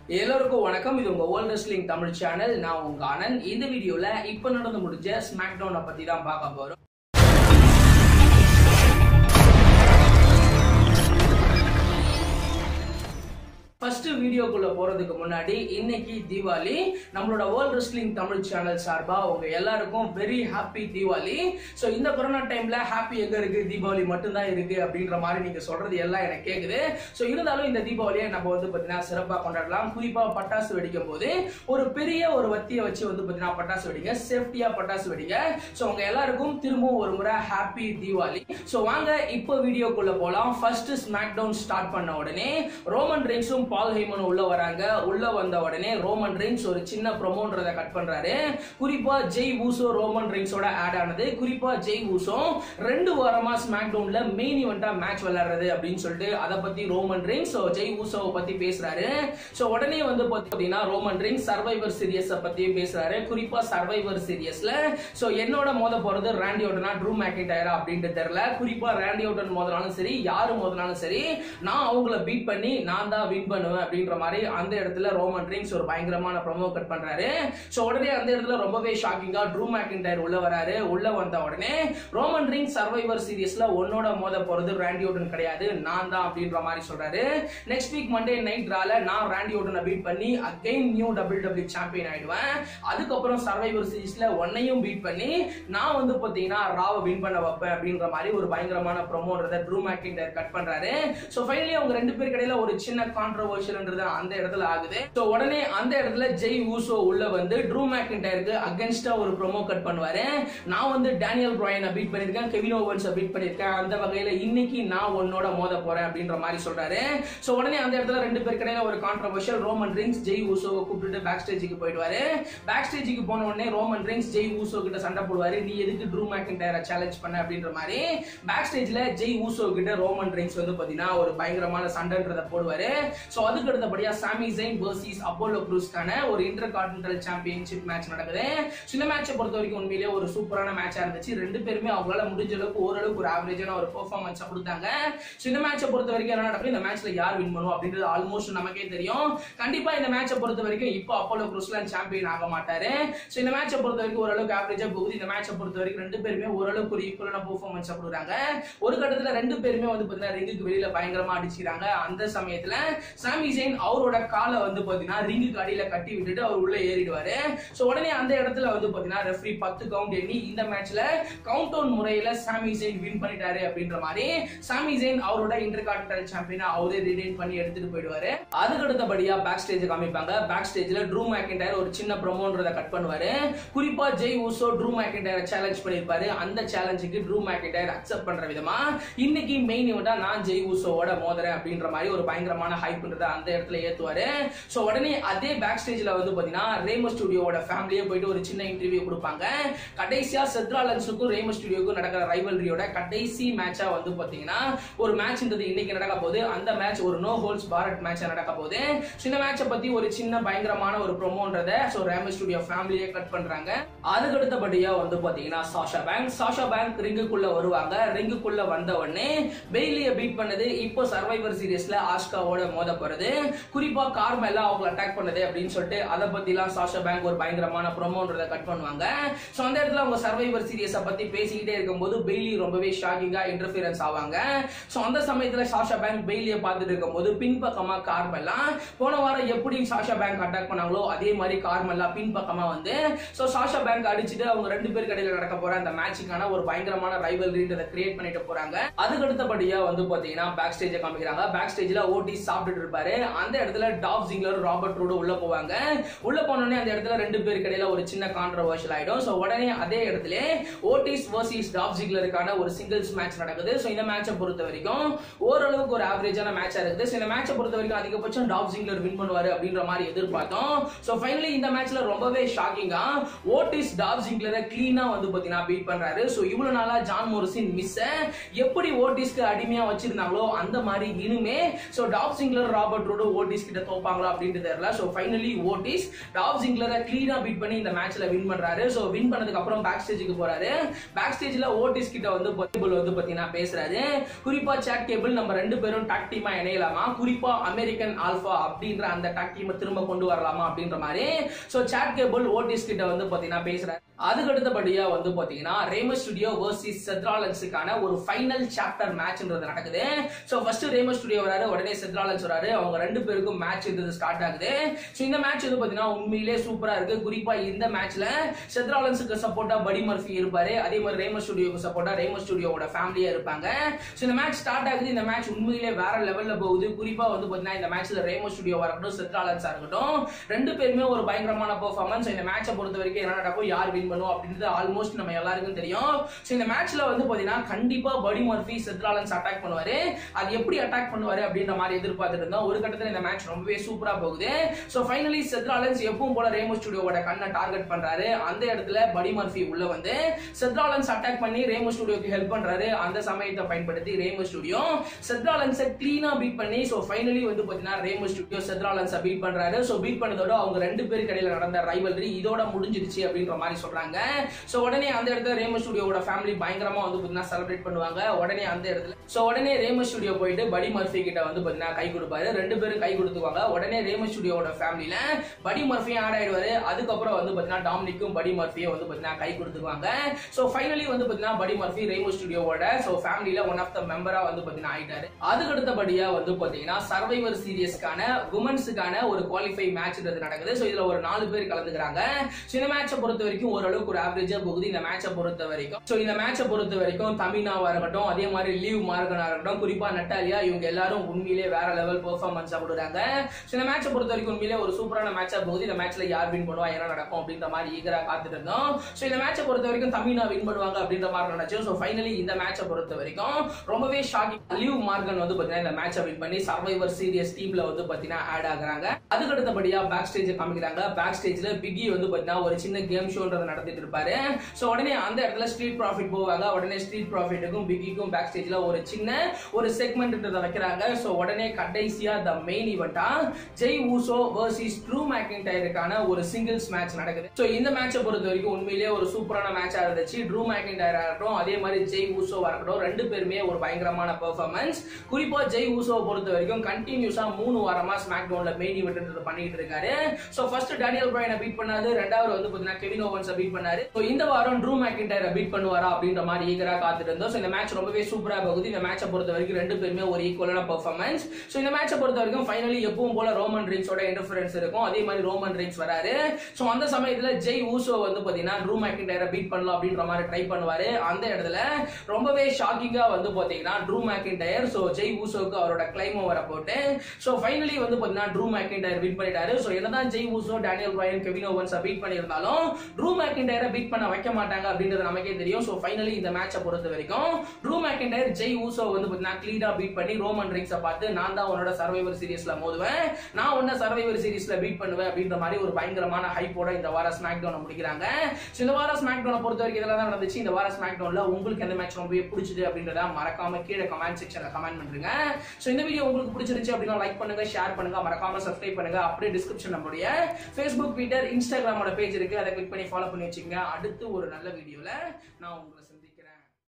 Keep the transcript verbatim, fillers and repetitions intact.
எல்லாருக்கும் வணக்கம். இது உங்க வேர்ல்ட் ரெஸ்லிங் தமிழ் சேனல். நான் உங்க ஆனந்த். இந்த வீடியோல இப்ப நடந்து முடிஞ்ச ஸ்மாக்டவுனை பத்தி தான் பார்க்க போறோம். ஃபர்ஸ்ட் வீடியோக்குள்ள போறதுக்கு முன்னாடி இன்னைக்கு தீபாவளி. நம்மளோட வேர்ல்ட் ரெஸ்லிங் தமிழ் சேனல் சார்பா உங்க எல்லாருக்கும் வெரி ஹாப்பி தீபாவளி. ஸோ இந்த கொரோனா டைம்ல ஹாப்பி எங்க இருக்கு, தீபாவளி மட்டும்தான் இருக்கு அப்படின்ற மாதிரி நீங்க சொல்றது எல்லாம் எனக்கு கேக்குது. ஸோ இருந்தாலும் இந்த தீபாவளியை நம்ம வந்து பாத்தீங்கன்னா சிறப்பா கொண்டாடலாம். குறிப்பா பட்டாசு வெடிக்கும் போது ஒரு பெரிய ஒரு வத்தியை வச்சு வந்து பாத்தீங்கன்னா பட்டாசு வெடிங்க, சேஃப்டியா பட்டாசு வெடிங்க. ஸோ உங்க எல்லாருக்கும் திரும்பவும் ஒரு முறை ஹாப்பி தீபாவளி. ஸோ வாங்க இப்போ வீடியோக்குள்ள போலாம். ஃபர்ஸ்ட் ஸ்மாக் டவுன் ஸ்டார்ட் பண்ண உடனே ரோமன் ரெயின்ஸும் பால் ஹெய்மனும் உள்ள வராங்க. உள்ள வந்த உடனே ரோமன் ரெயின்ஸ் ஒரு சின்ன ப்ரோமோன்றத கட் பண்றாரு. குறிப்பா ஜெய் ஊசோ ரோமன் ரெயின்ஸோட ஆட் ஆனது. குறிப்பா ஜெய் ஊசோ ரெண்டு வாரமா ஸ்மாக் டவுன்ல மெயின் ஈவென்ட்டா மேட்ச் விளையாடுறது அப்படின்னு சொல்லிட்டு அதை பத்தி ரோமன் ரெயின்ஸ் ஜெய் ஊசோவை பத்தி பேசுறாரு. சோ உடனே வந்து பாத்தீங்கன்னா ரோமன் ரெயின்ஸ் சர்வைவர் சீரியஸ் பத்தி பேசுறாரு. குறிப்பா சர்வைவர் சீரியஸ்ல சோ என்னோட மோத போறது ராண்டி ஓட்டனா ட்ரூ மேக்கின்டையரா அப்படின்ட்டு தெரியல. குறிப்பா ராண்டி ஓட்டன் மோதினாலும் சரி, யாரு மோதினாலும் சரி, நான் அவங்கள பீட் பண்ணி நான் தான் வின் பண்ணுவேன் அப்படின்ற மாதிரி அந்த இடத்துல ரோமன் ரெயின்ஸ் ஒரு பயங்கரமான ப்ரோமோ கட் பண்றாரு. சோ உடனே அந்த இடத்துல ரொம்பவே ஷாக்கிங்கா ட்ரூ மேக்கின்டையர் உள்ள வராரு. உள்ள வந்த உடனே ரோமன் ரெயின்ஸ் சர்வைவர் சீரியஸ்ல உன்னோட மோத போறது ராண்டி ஓட்டன் கிடையாது, நான் தான் அப்படின்ற மாதிரி சொல்றாரு. நெக்ஸ்ட் வீக் மண்டே நைட் ரால நான் ராண்டி ஓட்டனை பீட் பண்ணி again new W W champion ஆயிடுவேன். அதுக்கப்புறம் சர்வைவர் சீரிஸ்ல ஒன்னையும் பீட் பண்ணி நான் வந்து பாத்தீங்கன்னா ராவை வின் பண்ண வைப்பேன் அப்படின்ற மாதிரி ஒரு பயங்கரமான ப்ரோமோன்றத ட்ரூ மேக்கின்டையர் கட் பண்றாரு. சோ ஃபைனலி அவங்க ரெண்டு பேருக்கு இடையில ஒரு சின்ன கான்ட்ரோவர்ஷியல்ன்றது அந்த இடத்துல ஆகுது. சோ உடனே அந்த இடத்துல ஜெய் ஊசோ உள்ள வந்து ட்ரூ மேக்கின்டையருக்கு அகைன்ஸ்டா ஒரு ப்ரோமோ கட் பண்ணுவாரு. நான் வந்து டேனியல் பிராயனை பீட் பண்ணிருக்கேன், கெவின் ஓவன்ஸை பீட் பண்ணிருக்கேன், அந்த வகையில இன்னைக்கு நான் உன்னோட மோத போறேன் அப்படின்ற மாதிரி சொல்றாரு. சோ உடனே அந்த இடத்துல ரெண்டு பேருக்கு இடையில ஒரு கான்ட்ரோவர்ஷியல். ரோமன் ரெயின்ஸ் ஜெய் ஊசோவை கூப்பிட்டு பேக் ஸ்டேஜுக்கு போயிடுவாரு. பேக் ஸ்டேஜுக்கு போன உடனே ரோமன் ரெயின்ஸ் ஜெய் ஊசோ கிட்ட சண்டை போடுவாரு. நீ எதுக்கு ட்ரூ மேக்கின்டையரை சேலஞ்ச் பண்ண அப்படின்ற மாதிரி பேக் ஸ்டேஜ்ல ஜெய் ஊசோ கிட்ட ரோமன் ரெயின்ஸ் வந்து பாத்தீங்கன்னா ஒரு பயங்கரமான சண்டைன்றத போடுவாரு. சோ அதுக்கு அடுத்தபடியா சாமி ஜெயின் வெர்சஸ் அப்போலோ க்ரூஸ்க்கான ஒரு இன்டர் கான்டினென்டல் சாம்பியன்ஷிப் மேட்ச் நடக்குது. சில மேட்சை பொறுத்த வரைக்கும் உண்மையிலேயே ஒரு சூப்பரான மேட்சா இருந்துச்சு. ரெண்டு பேருமே அவங்களால முடிஞ்ச அளவுக்கு ஓரளவுக்கு ஒரு ஆவரேஜான ஒரு பெர்ஃபார்மன்ஸ் கொடுத்தாங்க. சோ இந்த மேட்சை பொறுத்த வரைக்கும் என்ன நடக்கும், இந்த மேட்ச்ல யார் வின் பண்ணுவோம் அப்படின்றது ஆல்மோஸ்ட் நமக்கே தெரியும். கண்டிப்பா இந்த மேட்சை பொறுத்த வரைக்கும் இப்போ அப்போலோ க்ரூஸ்லாம் சாம்பியன் ஆக மாட்டாரு. சோ இந்த மேட்சை பொறுத்த வரைக்கும் ஓரளவுக்கு ஆவரேஜா போகுது. இந்த மேட்சை பொறுத்த வரைக்கும் ரெண்டு பேருமே ஓரளவுக்கு ஒரு ஈக்குவலான பெர்ஃபார்மன்ஸ் கொடுக்குறாங்க. ஒரு கட்டத்துல ரெண்டு பேருமே வந்து பாத்தீங்கன்னா ரிங்குக்கு வெளியில பயங்கரமா அடிச்சுக்கிறாங்க. அந்த சமயத்துல சாமி ஜெயின் அவரோட காலை வந்து பாத்தீங்கன்னா ரிங்குக்கு அடியில கட்டி விட்டுட்டு அவர் உள்ள ஏறிடுவாரு. சோ உடனே அந்த இடத்துல வந்து பாத்தீங்கன்னா ரெஃப்ரி பத்து கவுண்ட் எண்ணி இந்த மேட்ச்ல கவுண்ட் டவுன் முறையில சாமி ஜெயின் வின் பண்ணிட்டாரு அப்படின்ற மாதிரி சாமி ஜெயின் அவரோட இன்டர் கான்டினென்டல் சாம்பியனா அவரே ரிடைன் பண்ணி எடுத்துட்டு போயிடுவாரு. அதுக்கு அடுத்தபடியா பேக் ஸ்டேஜ் காமிப்பாங்க. பேக் ஸ்டேஜ்ல ட்ரூ மேக்கின்டையர் ஒரு சின்ன ப்ரோமோன்றத கட் பண்ணுவாரு. குறிப்பா ஜெய் ஊசோ ட்ரூ மேக்கின்டையரை சேலஞ்ச் பண்ணிருப்பாரு. அந்த சேலஞ்சுக்கு ட்ரூ மேக்கின்டையர் அக்செப்ட் பண்ற விதமா இன்னைக்கு மெயின் ஈவென்ட்டா நான் ஜெய் ஊசோவோட மோதுறேன் அப்படின்ற மாதிரி ஒரு பயங்கரமான ஹைப்ன்றத அந்த இடத்துல ஏத்துவாரு. சோ உடனே அதே பேக் ஸ்டேஜ்ல வந்து பாத்தீங்கன்னா ரேமோ ஸ்டுடியோவோட ஃபேமிலியே போயிட்டு ஒரு சின்ன இன்டர்வியூ கொடுப்பாங்க. கடைசியா செத்ராலன்ஸுக்கும் ரேமோ ஸ்டுடியோக்கும் நடக்கிற ரைவல்ரியோட கடைசி மேட்சா வந்து பாத்தீங்கன்னா ஒரு மேட்ச்ன்றது இன்னைக்கு நடக்க போகுது. அந்த மேட்ச் ஒரு நோ ஹோல்ஸ் பார்ட் மேட்சா நடக்க போகுது. இந்த மேட்சை பத்தி ஒரு சின்ன பயங்கரமான ஒரு ப்ரோமோன்றத சோ ரேமோ ஸ்டுடியோ ஃபேமிலியே கட் பண்றாங்க. அதுக்கு அடுத்தபடியா வந்து பாத்தீங்கன்னா சாஷா பேங்க் சாஷா பேங்க் ரிங்குக்குள்ள வருவாங்க. ரிங்குக்குள்ள வந்த உடனே பெய்லியை பீட் பண்ணது இப்போ சர்வைவர் சீரிஸ்ல ஆஸ்காவோட மோத போறது. குறிப்பா கார்மெல்லா அவங்க அட்டாக் பண்ணது அப்படின்னு சொல்லிட்டு அதை பத்தி எல்லாம் சாஷா பேங்க் ஒரு பயங்கரமான ப்ரோமோன்றத கட் பண்ணுவாங்க. சோ அந்த இடத்துல அவங்க சர்வைவர் சீரியஸை பத்தி பேசிக்கிட்டே இருக்கும்போது பெய்லி ரொம்பவே ஷாக்கிங்கா இன்டர்ஃபியரன்ஸ் ஆவாங்க. சோ அந்த சமயத்துல சாஷா பேங்க் பெய்லியை பார்த்துட்டு இருக்கும்போது பின்பக்கமா கார்மெல்லா போன வாரம் எப்படி சாஷா பேங்க் அட்டாக் பண்ணாங்களோ அதே மாதிரி கார்மெல்லா பின்பக்கமா வந்து சோ சாஷா பேங்க் அடிச்சுட்டு அவங்க ரெண்டு பேருக்கு இடையில நடக்க போற அந்த மேட்சுக்கான ஒரு பயங்கரமான ரைவல்ரின்றத கிரியேட் பண்ணிட்டு போறாங்க. அதுக்கு அடுத்தபடியா வந்து பாத்தீங்கன்னா பேக் ஸ்டேஜை காமிக்கிறாங்க. பேக் ஸ்டேஜ்ல ஓட்டி சாப்பிட்டுட்டு இருப்பாரு. அந்த இடத்துல டாப் ஜிங்லர் ராபர்ட் ரூட் உள்ள போவாங்க. உள்ள போனோடனே அந்த இடத்துல ரெண்டு பேருக்கு இடையில ஒரு சின்ன கான்ட்ரோவர்ஷியல் ஆயிடும். சோ உடனே அதே இடத்துல ஓட்டிஸ் வெர்சஸ் டாப் ஜிங்லருக்கான ஒரு சிங்கிள்ஸ் மேட்ச் நடக்குது. சோ இந்த மேட்சை பொறுத்த வரைக்கும் ஓரளவுக்கு ஒரு ஆவரேஜான மேட்சா இருக்குது. சோ இந்த மேட்சை பொறுத்த வரைக்கும் அதிகபட்சம் டாப் ஜிங்லர் வின் பண்ணுவாரு அப்படின்ற மாதிரி எதிர்பார்த்தோம். சோ ஃபைனலி இந்த மேட்ச்ல ரொம்பவே ஷாக்கிங்கா ஓட்டிஸ் டாப் ஜிங்லரை கிளீனா வந்து பாத்தீங்கன்னா பீட் பண்றாரு. சோ இவ்வளவு நாளா ஜான் மோரிசன் மிஸ் எப்படி ஓட்டிஸ்க்கு அடிமையா வச்சிருந்தாங்களோ அந்த மாதிரி இனிமே சோ டாப் ஜிங்லர் ரா ராபர்ட் ரோடு ஓட்டிஸ் கிட்ட தோப்பாங்களா அப்படின்றது தெரியல. சோ ஃபைனலி ஓட்டிஸ் டாப் ஜிங்லரை கிளீனா பீட் பண்ணி இந்த மேட்ச்ல வின் பண்றாரு. சோ வின் பண்ணதுக்கு அப்புறம் பேக் ஸ்டேஜுக்கு போறாரு. பேக் ஸ்டேஜ்ல ஓட்டிஸ் கிட்ட வந்து கேபிள் வந்து பாத்தீங்கன்னா பேசுறாரு. குறிப்பா சாட் கேபிள் நம்ம ரெண்டு பேரும் டாக் டீமா இணையலாமா, குறிப்பா அமெரிக்கன் ஆல்பா அப்படின்ற அந்த டாக் டீமை திரும்ப கொண்டு வரலாமா அப்படின்ற மாதிரி சோ சாட் கேபிள் ஓட்டிஸ் கிட்ட வந்து பாத்தீங்கன்னா பேசுறாரு. அதுக்கு அடுத்தபடியா வந்து பாத்தீங்கன்னா ரேமஸ் ஸ்டுடியோ வர்சஸ் செத் ராலன்ஸ்க்கான ஒரு ஃபைனல் சாப்டர் மேட்ச்ன்றது நடக்குது. சோ ஃபர்ஸ்ட் ரேமஸ் ஸ்டுடியோ வராரு, உடனே செத் ராலன்ஸ் வராரு. அவங்க ரெண்டு பேருக்கும் மேட்ச் இது ஸ்டார்ட் ஆகுது. சோ இந்த மேட்ச் வந்து பாத்தீங்கன்னா உண்மையிலேயே சூப்பரா இருக்கு. குறிப்பா இந்த மேட்ச்ல செத் ராலன்ஸ்க்கு சப்போர்ட்டா படி மர்ஃபி இருப்பாரு, அதே மாதிரி ரேமஸ் ஸ்டுடியோக்கு சப்போர்ட்டா ரேமஸ் ஸ்டுடியோவோட ஃபேமிலியா இருப்பாங்க. சோ இந்த மேட்ச் ஸ்டார்ட் ஆகுது. இந்த மேட்ச் உண்மையிலேயே வேற லெவல்ல போகுது. குறிப்பா வந்து பாத்தீங்கன்னா இந்த மேட்ச்ல ரேமஸ் ஸ்டுடியோவா இருக்கட்டும், செத் ராலன்ஸா இருக்கட்டும், ரெண்டு பேருமே ஒரு பயங்கரமான பெர்ஃபார்மன்ஸ். இந்த மேட்சை பொறுத்த வரைக்கும் என்ன நடக்கும், யார் வின் பண்ணும் அப்படின்றது ஆல்மோஸ்ட் நம்ம எல்லாருக்கும் தெரியும். சோ இந்த மேட்ச்ல வந்து பாத்தீங்கன்னா கண்டிப்பா படி மர்ஃபி செத் ராலன்ஸ் அட்டாக் பண்ணுவாரு. அது எப்படி அட்டாக் பண்ணுவாரு அப்படின்ற மாதிரி எதிர்பார்த்துட்டு இருந்தோம். ஒரு கட்டத்துல இந்த மேட்ச் ரொம்பவே சூப்பரா போகுது. சோ ஃபைனலி செத் ராலன்ஸ் எப்பவும் போல ரேமஸ் ஸ்டுடியோவோட கண்ணை டார்கெட் பண்றாரு. அந்த இடத்துல படி மர்ஃபி உள்ள வந்து செத் ராலன்ஸ் அட்டாக் பண்ணி ரேமஸ் ஸ்டுடியோக்கு ஹெல்ப் பண்றாரு. அந்த சமயத்தை பயன்படுத்தி ரேமஸ் ஸ்டுடியோ செத் ராலன்ஸை கிளீனா பீட் பண்ணி சோ ஃபைனலி வந்து பாத்தீங்கன்னா ரேமஸ் ஸ்டுடியோ செத் ராலன்ஸை பீட் பண்றாரு. சோ பீட் பண்ணதோட அவங்க ரெண்டு பேருக்கு இடையில நடந்த ரைவல்ரி இதோட முடிஞ்சிருச்சு அப்படின்ற மாதிரி சொல்றாங்க. சோ உடனே அந்த இடத்துல ரேமஸ் ஸ்டுடியோவோட ஃபேமிலி பயங்கரமா வந்து பாத்தீங்கன்னா செலிப்ரேட் பண்ணுவாங்க. உடனே அந்த இடத்துல சோ உடனே ரேமஸ் ஸ்டுடியோ போயிட்டு படி மர்ஃபி கிட்ட வந்து பாத்தீங்கன்னா கை கொடுப்பாரு. ரெண்டு பேரும் கை கொடுத்துவாங்க. உடனே ரேமஸ் ஸ்டுடியோவோட ஃபேமிலில படி மர்ஃபியும் ஆட் ஆயிடுவாரு. அதுக்கப்புறம் வந்து பாத்தீங்கன்னா டாமினிக்கும் படி மர்ஃபியும் வந்து பாத்தீங்கன்னா கை கொடுத்துவாங்க. சோ ஃபைனலி வந்து பாத்தீங்கன்னா படி மர்ஃபி ரேமஸ் ஸ்டுடியோவோட சோ ஃபேமிலில ஒன் ஆஃப் த மெம்பரா வந்து பாத்தீங்கன்னா ஆயிட்டாரு. அதுக்கு அடுத்தபடியா வந்து பாத்தீங்கன்னா சர்வைவர் சீரிஸ்க்கான உமன்ஸ்க்கான ஒரு குவாலிஃபை மேட்ச் நடக்குது. சோ இதுல ஒரு நாலு பேர் கலந்துக்கிறாங்க. சோ இந்த மேட்சை பொறுத்த வரைக்கும் ஓரளவுக்கு ஒரு ஆவரேஜா போகுது. இந்த மேட்சை பொறுத்த வரைக்கும் சோ இந்த மேட்சை பொறுத்த வரைக்கும் தமினாவா இருக்கட்டும், அதே மாதிரி லீவ் மார்கனா இருக்கட்டும், குறிப்பா நட்டாலியா, இவங்க எல்லாரும் உண்மையிலே வேற லெவல் பெர்ஃபார்மன்ஸா கொடுக்குறாங்க. சோ இந்த மேட்சை பொறுத்த வரைக்கும் உண்மையிலே ஒரு சூப்பரான மேட்சா போகுது. இந்த மேட்ச்ல யார் வின் பண்ணுவா, என்ன நடக்கும் அப்படின்ற மாதிரி ஈகரா காத்துட்டு இருந்தோம். சோ இந்த மேட்சை பொறுத்த வரைக்கும் தமினா வின் பண்ணுவாங்க அப்படின்ற மாதிரி நினைச்சோம். சோ ஃபைனலி இந்த மேட்சை பொறுத்த வரைக்கும் ரொம்பவே ஷாக்கிங். லீவ் மார்கன் வந்து பாத்தீங்கன்னா இந்த மேட்சை வின் பண்ணி சர்வைவர் சீரியஸ் டீம்ல வந்து பாத்தீங்கன்னா ஆட் ஆகுறாங்க. அதுக்கு அடுத்தபடியா பேக் ஸ்டேஜ் காமிக்கிறாங்க. பேக் ஸ்டேஜ்ல பிகி வந்து பாத்தீங்கன்னா ஒரு சின்ன கேம் ஷோன்றது நடத்திட்டு இருப்பாரு. சோ உடனே அந்த இடத்துல ஸ்ட்ரீட் ப்ராஃபிட் போவாங்க. உடனே ஸ்ட்ரீட் ப்ராஃபிட்டுக்கும் பிகிக்கும் பேக் ஸ்டேஜ்ல ஒரு சின்ன ஒரு செக்மெண்ட் வைக்கிறாங்க. சோ உடனே கடைசியா த மெயின் ஈவென்ட்டா ஜெய் ஊசோ வர்சஸ் ட்ரூ மேக்கின்டையருக்கான ஒரு சிங்கிள்ஸ் மேட்ச் நடக்குது. சோ இந்த மேட்சை பொறுத்த வரைக்கும் உண்மையிலேயே ஒரு சூப்பரான மேட்சா இருந்துச்சு. ட்ரூ மேக்கின்டையரா இருக்கட்டும், அதே மாதிரி ஜெய் ஊசோவா இருக்கட்டும், ரெண்டு பேருமே ஒரு பயங்கரமான பெர்ஃபார்மன்ஸ். குறிப்பா ஜெய் ஊசோவை பொறுத்த வரைக்கும் கண்டினியூஸா மூணு வாரமா ஸ்மாக் டவுன்ல மெயின் ஈவென்ட் பண்ணிட்டு இருக்காரு. சோ ஃபர்ஸ்ட் டேனியல் பிரையனை பீட் பண்ணாரு, ரெண்டாவது வந்து பாத்தீங்கன்னா கெவின் ஓவன்ஸை பீட் பண்ணாரு. சோ இந்த வாரம் ட்ரூ மேக்கின்டையரை பீட் பண்ணுவாரா அப்படின்ற மாதிரி ஈகரா காத்துட்டு இருந்தோம். சோ இந்த மேட்ச் ரொம்பவே சூப்பரா போகுது. இந்த மேட்சை பொறுத்த வரைக்கும் ரெண்டு பேருமே ஒரு ஈக்குவலான பெர்ஃபார்மன்ஸ். சோ இந்த மேட்சை பொறுத்த வரைக்கும் ஃபைனலி எப்பவும் போல ரோமன் ரீன்ஸோட இன்டர்ஃபரன்ஸ் இருக்கும். அதே மாதிரி ரோமன் ரீன்ஸ் வராரு. சோ அந்த சமயத்துல ஜெய் ஊசோ வந்து பாத்தீங்கன்னா ட்ரூ மேக்கின்டையரை பீட் பண்ணலாம் அப்படின்ற மாதிரி ட்ரை பண்ணுவாரு. அந்த இடத்துல ரொம்பவே ஷாக்கிங்கா வந்து பாத்தீங்கன்னா ட்ரூ மேக்கின்டையர் சோ ஜெய் ஊசோக்கு அவரோட கிளைம் ஓவரை போட்டு சோ ஃபைனலி வந்து பாத்தீங்கன்னா ட்ரூ மேக்கின்டையர் பீட் பண்ணிட்டாரு. சோ என்னதான் Jey Uso Daniel Bryan Kevin ஓவன்ஸை பீட் பண்ணியிருந்தாலும் ட்ரூ மேக்கின்டையரை பீட் பண்ண வைக்க மாட்டாங்க அப்படின்றது நமக்கே தெரியும். சோ ஃபைனலி இந்த மேட்சை பொறுத்த வரைக்கும் ட்ரூ மேக்கின்டையர் ஜெய் ஊசோ வந்து பாத்தீங்கன்னா கிளீனா பீட் பண்ணி ரோமன் ரீன்ஸை பார்த்து நான் தான் உன்னோட சர்வைவர் சீரிஸ்ல மோதுவேன், நான் உன்ன சர்வைவர் சீரிஸ்ல பீட் பண்ணுவேன் அப்படின்ற மாதிரி ஒரு பயங்கரமான ஹைப்போட இந்த வார ஸ்மாக் டவுனை முடிக்கிறாங்க. சோ இந்த வார ஸ்மாக் டவுனை பொறுத்த வரைக்கும் இதெல்லாம் தான் நடந்துச்சு. இந்த வார ஸ்மாக் டவுன்ல உங்களுக்கு எந்த மேட்ச் ரொம்பவே பிடிச்சது அப்படின்றத மறக்காம கீழே கமெண்ட் செக்ஷன்ல கமெண்ட் பண்ணுங்க. சோ இந்த வீடியோ உங்களுக்கு பிடிச்சிருந்துச்சு அப்படின்னா லைக் பண்ணுங்க, ஷேர் பண்ணுங்க, மறக்காம சப்ஸ்கிரைப் பண்ணுங்க. அப்படியே டிஸ்கிரிப்ஷன் நம்மளுடைய Facebook, Twitter, Instagramோட பேஜ் இருக்கு. அதை கிளிக் பண்ணி ஃபாலோ பண்ணி வச்சுங்க. அடுத்து ஒரு நல்ல வீடியோல நான் உங்களை